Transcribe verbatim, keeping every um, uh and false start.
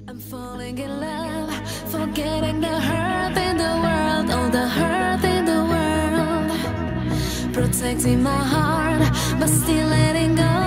I'm falling in love, forgetting the hurt in the world, all the hurt in the world, protecting my heart, but still letting go.